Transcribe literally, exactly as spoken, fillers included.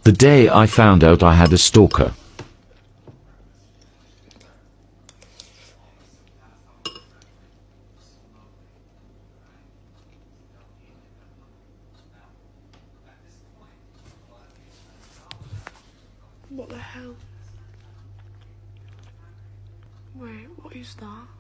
The day I found out I had a stalker. What the hell? Wait, what is that?